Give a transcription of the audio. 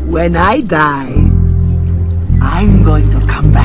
When I die, I'm going to come back